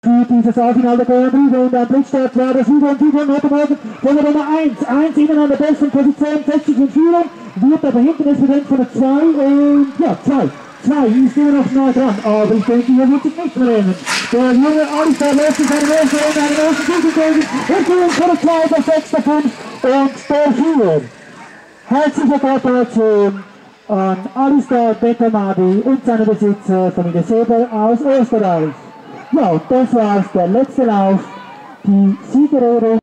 Für dieses A-Finale der Grand Prix und am Blitzstart war der Sieger und Sieger heute Morgen von der Nummer 1. 1 innen an der besten Position, 60 in Führung, wird aber hinten ist bedient von der 2 und ja, 2. 2 ist immer noch nah dran, aber ich denke, hier wird sich nicht mehr rennen. Der junge Alistar lässt sich eine große Runde, einen großen Sieg gegen und Führung von der 2, der 6, der 5 und der 4. Herzliche Gratulation an Alistar Beckermadi und seine Besitzer Familie Seber aus Österreich. Ja, das war's, der letzte Lauf, die Siegerehrung.